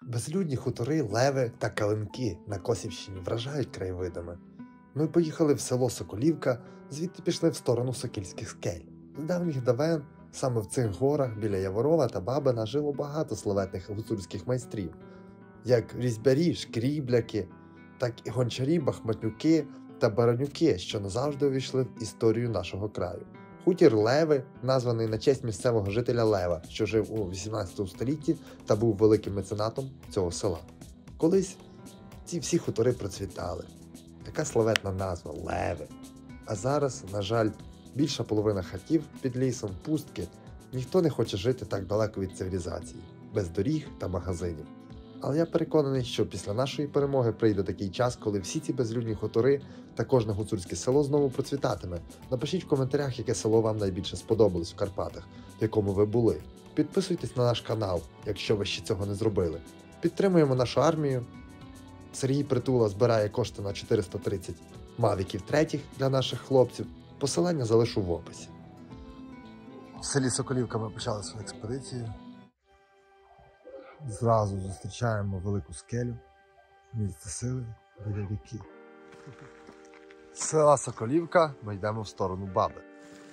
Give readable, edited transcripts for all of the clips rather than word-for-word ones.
Безлюдні хутори, леви та калинки на Косівщині вражають краєвидами. Ми поїхали в село Соколівка, звідти пішли в сторону Сокільських скель. З давніх давен саме в цих горах біля Яворова та Бабина жило багато славетних гуцульських майстрів, як різьбярі, шкрібляки, так і гончарі, бахматнюки та баранюки, що назавжди увійшли в історію нашого краю. Хутір Леви, названий на честь місцевого жителя Лева, що жив у 18 столітті та був великим меценатом цього села. Колись ці всі хутори процвітали. Така славетна назва – Леви. А зараз, на жаль, більша половина хатів під лісом – пустки. Ніхто не хоче жити так далеко від цивілізації, без доріг та магазинів. Але я переконаний, що після нашої перемоги прийде такий час, коли всі ці безлюдні хутори та кожне гуцульське село знову процвітатиме. Напишіть в коментарях, яке село вам найбільше сподобалось в Карпатах, в якому ви були. Підписуйтесь на наш канал, якщо ви ще цього не зробили. Підтримуємо нашу армію. Сергій Притула збирає кошти на 430 мавіків третіх для наших хлопців. Посилання залишу в описі. В селі Соколівка ми почали свою експедицію. Зразу зустрічаємо велику скелю, місце сили біля ріки. З села Соколівка ми йдемо в сторону Баби.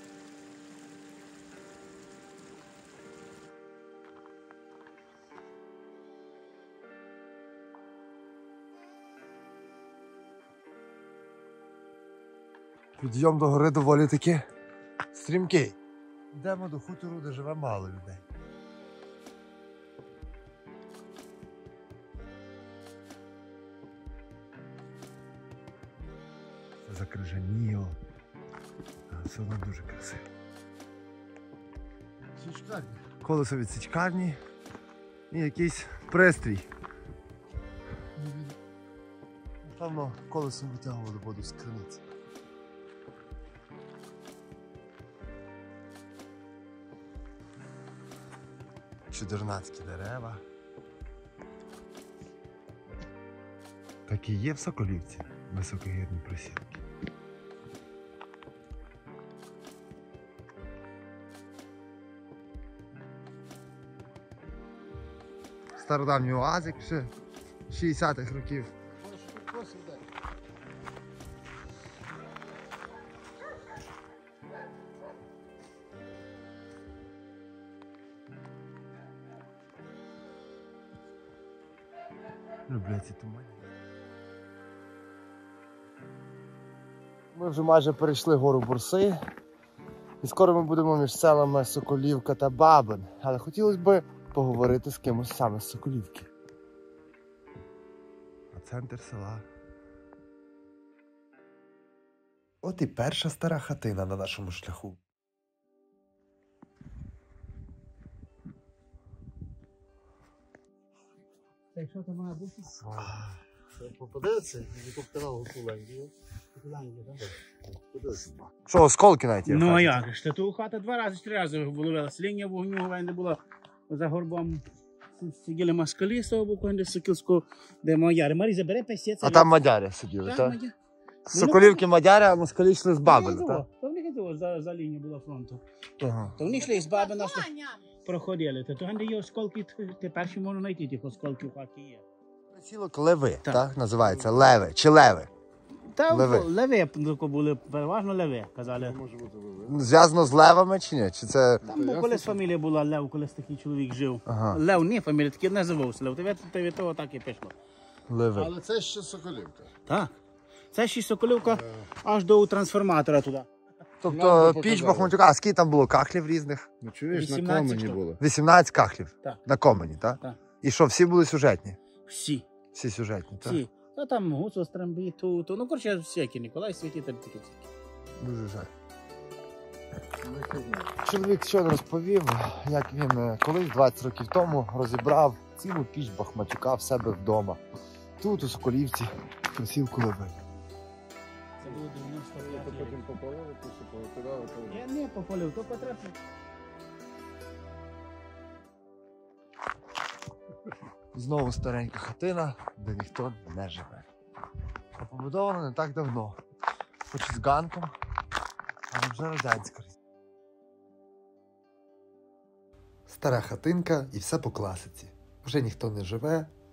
Підйом до гори доволі таки стрімкий. Йдемо до хутору, де живе мало людей. Закрижаніло. Все одно дуже красиво. Січкарні. Колесо від січкарні і якийсь пристрій. Напевно, колесом витягували воду з криниці. Чудернацькі дерева. Так і є в Соколівці високогірні присілки. Стародавній оазик ще 60-х років. Люблю ці тумані. Ми вже майже перейшли гору Бурси. І скоро ми будемо між селами Соколівка та Бабин. Але хотілося б поговорити з кимось саме з Соколівки. А центр села. От і перша стара хатина на нашому шляху. Якщо це має бути? Попадеться, і тут канал Гуцуленький. Що, осколки навіть є? Ну а як ж? Ту хата 2 рази, 3 рази виловилась. Лінія вогню, де була за горбом. Сиділи москалі з того боку, де Сокільського, де мадяри. Марі, забере песець. А там мадяри сиділи, так? З Соколівки мадяри, а москалі йшли з Бабина, так? То в них за лінію була фронту. Ага. То вони йшли з Бабина, проходили. То там, де є осколки, тепер ще можна знайти тих осколків, хаті є. Присілок Леви, так? Називається Леви чи Леви. Та Леви були, переважно леви, казали. Зв'язано з левами чи ні? Чи це... Там колись фамілія була Лев, колись такий чоловік жив. Ага. Лев, не фамілія, такий називався Лев. То від того так і пішло. Леви. Але це ще Соколівка. Так. Це ще Соколівка аж до трансформатора туди. Тобто піч Бахматюка, а скільки там було кахлів різних? Ну чуєш, на 18 комені штук. було. 18 кахлів? Так. На комені, так? Так. І що, всі були сюжетні? Всі. Всі сюжетні, так? Всі. Та там Гуцул, Стрембі, ну, коротше, всякі, Ніколай Святитель, такі всякі. Дуже жаль. Чоловік щойно розповів, як він колись 20 років тому розібрав цілу піч Бахматюка в себе вдома. Тут, у Соколівці, в присілку Леви. Це було 95 Потім років. попалили, повикидали. Я не попалив, то потрапив. Знову старенька хатина, де ніхто не живе. А побудована не так давно. Хоч і з ганком, але вже радянська. Стара хатинка і все по класиці. Вже ніхто не живе,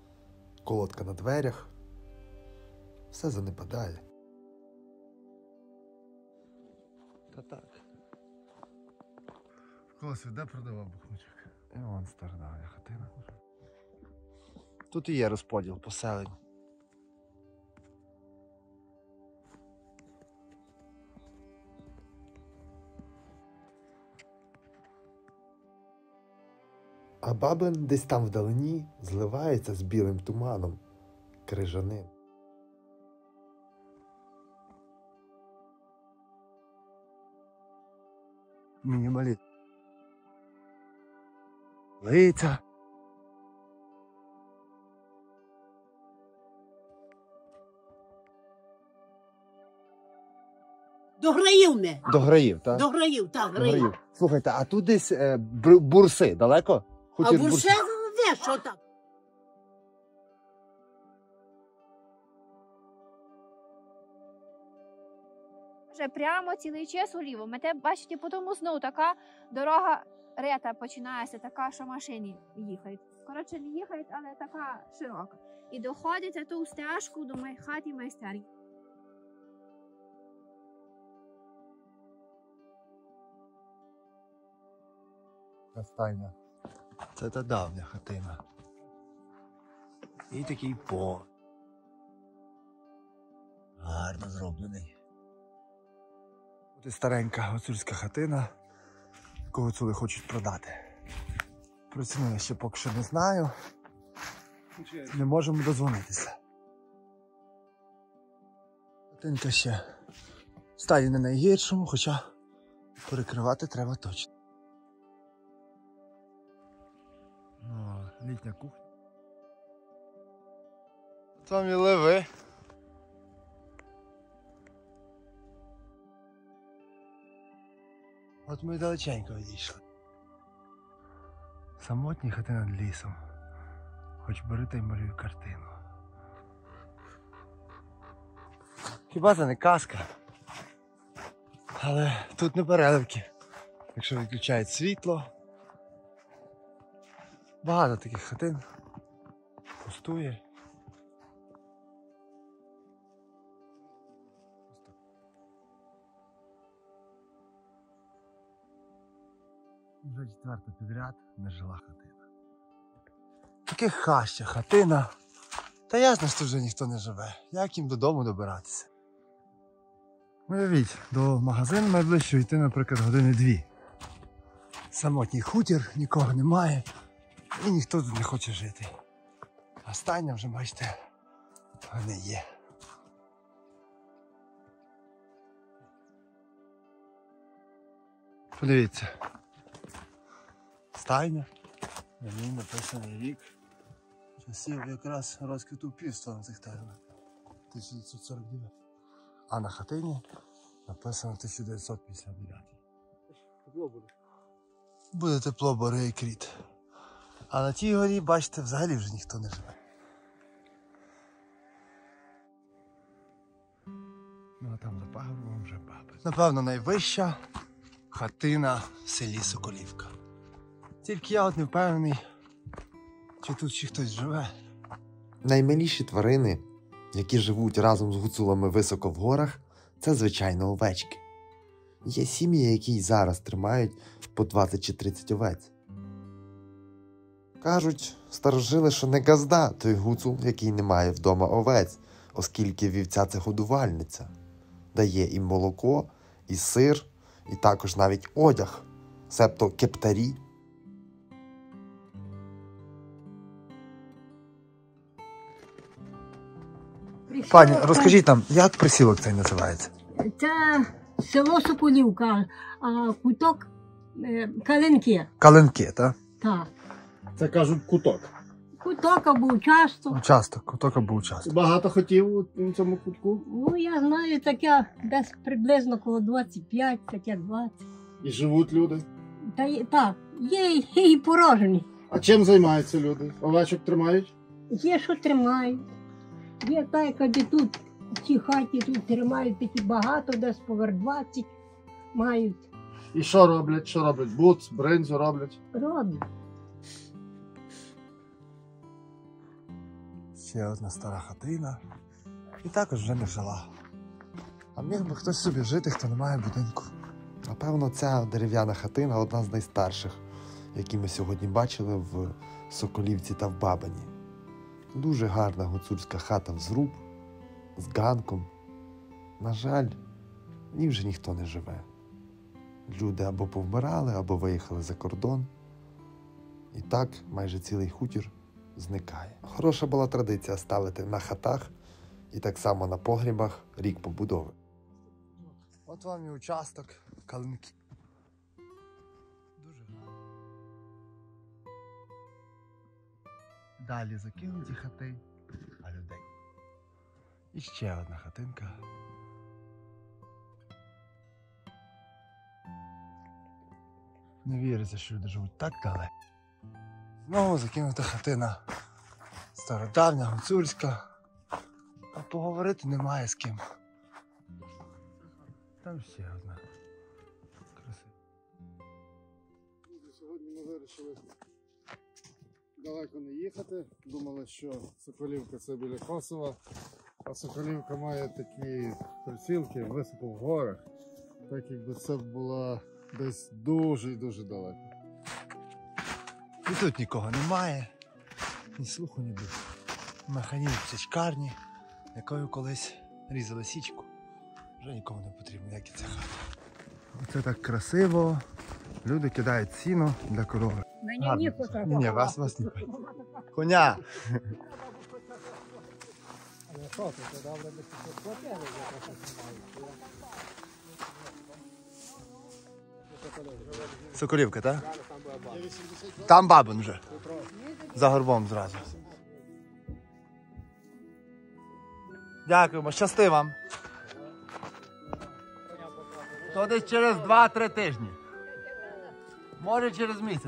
колодка на дверях. Все занепадає. Та так. Колись де продавав бухничок? І вон стародавня хатина. Тут і є розподіл поселень. А бабин десь там вдалині зливається з білим туманом, крижаним. Мінімаліст. Лиця. До Граїв не. До Граїв, так? До Граїв, так, Граїв. Слухайте, а тут десь бурси далеко? А Буршева де, що там? Вже прямо цілий час уліво. Ми те бачите, потім знову така дорога рета починається, така, що машини їхають. Коротше, не їхають, але така широка. І доходите ту стежку до хаті майстерні. Остання. Це та давня хатина. І такий гарно зроблений. Тут і старенька гуцульська хатина, яку гуцули хочуть продати. Про ціну я ще поки що не знаю. Не можемо дозвонитися. Хатинка ще в стані не найгіршому, хоча перекривати треба точно. Літня кухня. Там і леви. От ми далеченько відійшли. Самотні хати над лісом. Хоч бери та й малюй картину. Хіба це не казка? Але тут не переливки. Якщо відключають світло. Багато таких хатин. Пустує. Вже четверта підряд нежила хатина. Таке хаща хатина. Та ясно, що вже ніхто не живе. Як їм додому добиратися? Уявіть, до магазину найближче йти, наприклад, години-дві. Самотній хутір, нікого немає. І ніхто тут не хоче жити. Остання вже, бачите, не є. Подивіться. Стайня. На ній написаний рік. Часів якраз розквіту півства на цих теренах. 1949. А на хатині написано 1959. Тепло буде. Буде тепло, бори і кріт. А на тій горі, бачите, взагалі вже ніхто не живе. Ну а там за пагорбом вже баби. Напевно, найвища хатина в селі Соколівка. Тільки я от не впевнений, чи тут ще хтось живе. Наймиліші тварини, які живуть разом з гуцулами високо в горах, це, звичайно, овечки. Є сім'ї, які й зараз тримають по 20 чи 30 овець. Кажуть, старожили, що не газда той гуцул, який не має вдома овець, оскільки вівця – це годувальниця. Дає і молоко, і сир, і також навіть одяг, себто кептарі. Пані, розкажіть нам, як присілок цей називається? Це село Соколівка, а куток Калинки. Калинки, так? Так. Це кажуть куток. Куток або участок. Участок, куток або участок. Багато хотів у цьому кутку. Ну, я знаю, таке десь приблизно коло 25, таке 20. І живуть люди. Так, є і порожні. А чим займаються люди? Овечок тримають? Є, що тримають. Є так, де тут, в цій хаті тут тримають такі багато, десь поверх 20 мають. І що роблять? Що роблять? Буц, бринзу роблять. Роблять. Ще одна стара хатина. І також вже не жила. А міг би хтось собі жити, хто не має будинку. Напевно, ця дерев'яна хатина одна з найстарших, які ми сьогодні бачили в Соколівці та в Бабині. Дуже гарна гуцульська хата в зруб, з ганком. На жаль, в ній вже ніхто не живе. Люди або повмирали, або виїхали за кордон. І так майже цілий хутір зникає. Хороша була традиція ставити на хатах і так само на погрібах рік побудови. От вам і участок Калинки. Дуже гарно. Далі закинуті хати, а людей. І ще одна хатинка. Не віриться, що люди живуть так далеко. Знову закинута хатина. Стародавня, гуцульська. А поговорити немає з ким. Там ще одна. Красива. Сьогодні ми вирішили далеко не їхати. Думали, що Соколівка це біля Косова. А Соколівка має такі присілки високо в горах. Так якби це була десь дуже і дуже далеко. І тут нікого немає. Ні слуху, ні духу. Механізм січкарні, якою колись різали січку. Вже нікому не потрібно, як і ця хата. Оце так красиво. Люди кидають сіно для корови. Мені не Ні, вас не. Коня! Соколівка, так? Там Бабин вже. За горбом зразу. Дякуємо, щасти вам. То десь через 2-3 тижні. Може через місяць.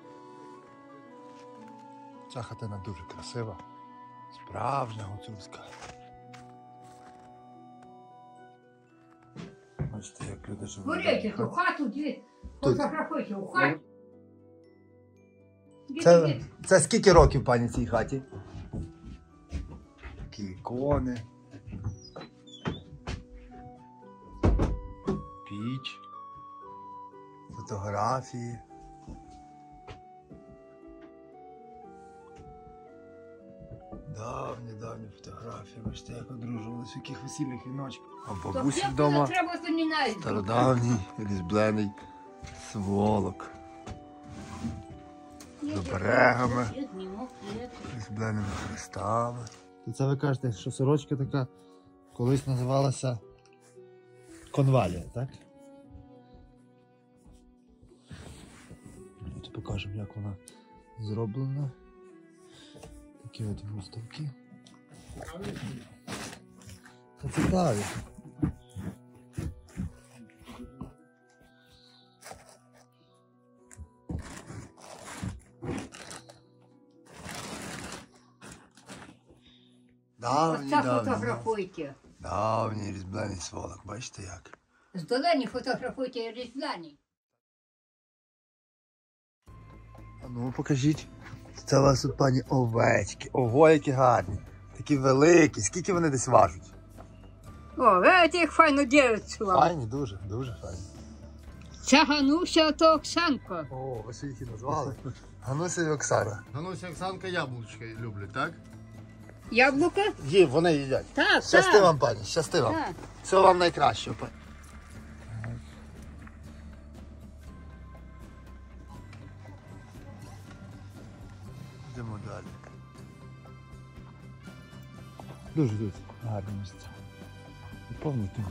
Ця хатина дуже красива. Справжня гуцульська. Бачите, як люди живуть. Горите, ту хату, фотографуйте у хаті. Це скільки років, пані, цій хаті? Такі ікони. Піч. Фотографії. Давні фотографії. Бачите, як одружувалися, в яких весільних віночках. А бабусі вдома стародавній різьблений сволок. З оберегами, різьбленими хрестами. Це ви кажете, що сорочка така колись називалася конвалія, так? Давайте покажемо, як вона зроблена. Такі от виставки. Це цікаві. Фотографуйте. Давній різьблений сволок, бачите як? Здалені фотографуйте різьбляні. А ну покажіть. Це у вас тут, пані, овечки. Ого, які гарні. Такі великі. Скільки вони десь важать? О, видите, як файно дівчинку. Файні, дуже файні. Це Гануся, то Оксанка. О, ви ще їх і назвали. Гануся і Оксана. Гануся, Оксанка яблучка люблять, так? Яблука? Вони їдять. Так, Щасти вам, пані, щасти вам. Так. Всього вам найкращого, пані. Йдемо далі. Дуже гарні місця. І повний туман.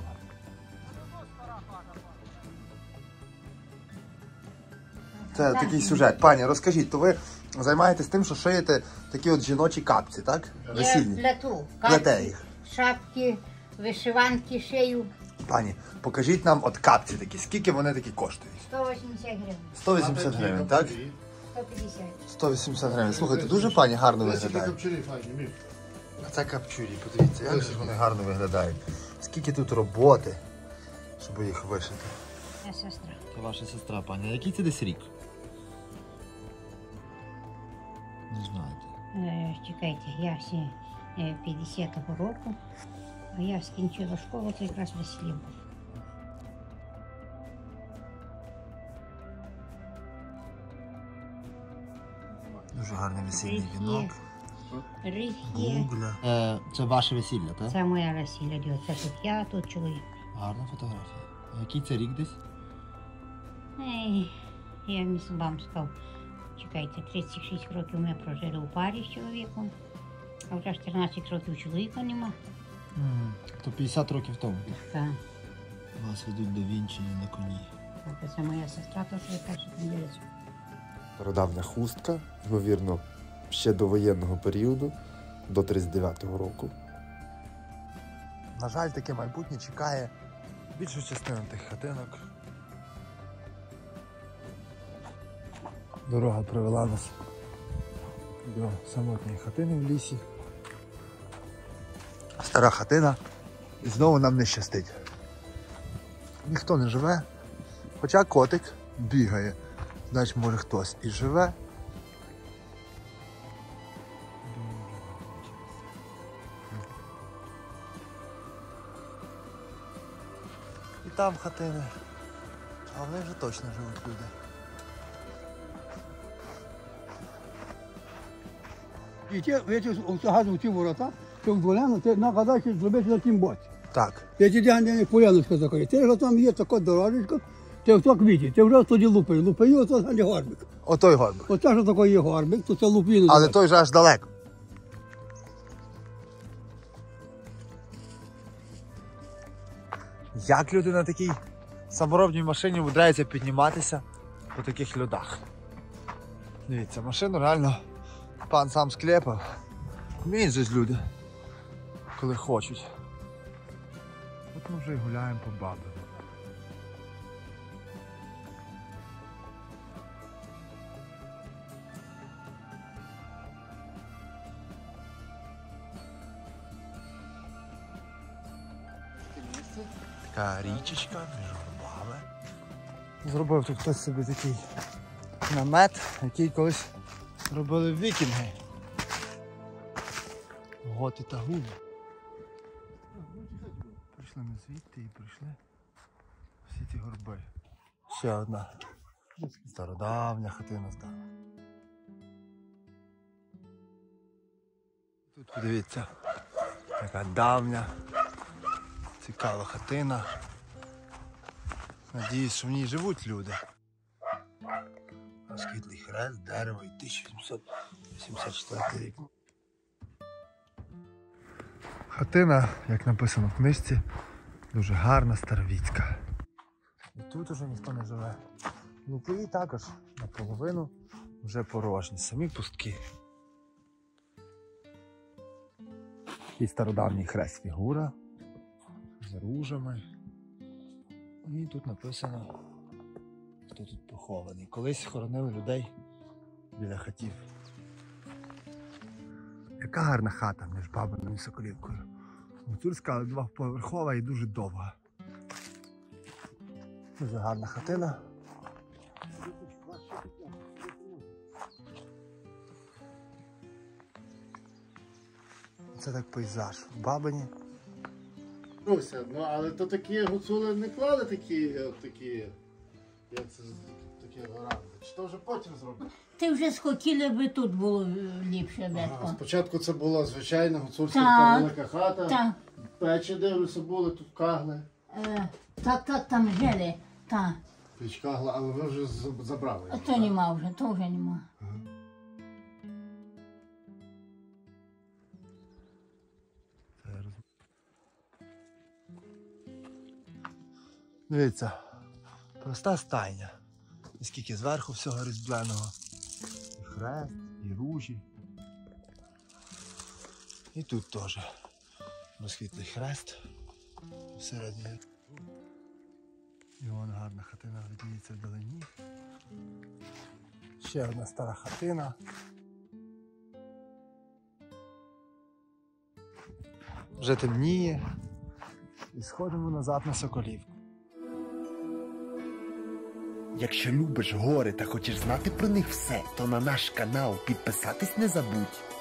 Це такий сюжет. Пані, розкажіть, то ви займаєтесь тим, що шиєте такі от жіночі капці, так? Весільні. Я плету. Плете їх. Шапки, вишиванки шию. Пані, покажіть нам от капці такі. Скільки вони такі коштують? 180 гривень. 180 гривень, так? 150. 180 гривень. Слухайте, дуже пані гарно Ось які виглядає. капчурі файні, міг. А це капчурі, подивіться, як же вони гарно виглядають. Скільки тут роботи, щоб їх вишити. Я сестра. Це ваша сестра, пані. А який це десь рік? Не знаєте. Чекайте, я всі 50-го року, а я скінчила школу, це якраз весілля. Дуже гарний весільний Риф вінок. є. Риф є. Гугля. Це ваше весілля, так? Це моя весілля, це тут я, тут чоловік. Гарна фотографія. А який це рік десь? Я не вам сказав, чекайте, 36 років ми прожили у парі з чоловіком, а вже 14 років чоловіка нема. То 50 років тому. Так, Вас ведуть до вінчання на коні. це моя сестра, то що я перша поділиться. Стародавня хустка, ймовірно, ще до воєнного періоду, до 39-го року. На жаль, таке майбутнє чекає більшу частину тих хатинок. Дорога привела нас до самотньої хатини в лісі. Стара хатина, і знову нам не щастить. Ніхто не живе, хоча котик бігає. Значить, може хтось і живе. І там хатини. А вони вже точно живуть люди. І ті газу ці ворота, що вдволяно, це нагадає, зробити на тім боці. Так. Я ті дягання поляночка такої. Це вже там є така дорожечка, це в квіті, це вже тоді лупи. Лупи, оце не горбик. Отой горбик. Оце ж такий є горбик, то це лупіно. Але той же аж далеко. Як люди на такій саморобній машині вмудряються підніматися по таких льодах? Дивіться, машину реально пан сам склепав. Вміють же ж люди, коли хочуть. От ми вже й гуляємо по Бабину. Така річечка між горбами. Зробив тут хтось собі такий намет, який колись робили вікінги. Готи та гуни. Прийшли ми звідти і прийшли всі ці горби. Ще одна стародавня хатина стала. Тут подивіться, яка давня, цікава хатина. Надіюсь, що в ній живуть люди. Розквітлий хрест, дерево і 1784 рік. Хатина, як написано в книжці, дуже гарна, старовіцька. І тут уже ніхто не живе. Лупові також наполовину вже порожні, самі пустки. Такий стародавній хрест фігура з ружами. І тут написано, хто тут похований. Колись хоронили людей біля хатів. Яка гарна хата між Бабиною і Соколівкою. Гуцульська, але двоповерхова і дуже довга. Дуже гарна хатина. Це так пейзаж в Бабині. Руся, ну але то такі гуцули не клали такі, як це, такі веранди. Чи то вже потім зробили? Ти вже схотіли би тут було ліпше, Ага, Бетко. спочатку це була звичайна гуцульська Так. така велика хата. Так, Печі, дивлюся, були тут кагли. так, там жили, так. Піч кагла, але ви вже забрали. А їх, то так? нема вже, то вже нема. Дивіться, проста стайня. І скільки зверху всього різьбленого. І хрест, і ружі. І тут теж розквітлий хрест. Всередині. І вон гарна хатина видніється вдалині. Ще одна стара хатина. Вже темніє. І сходимо назад на Соколівку. Якщо любиш гори та хочеш знати про них все, то на наш канал підписатись не забудь.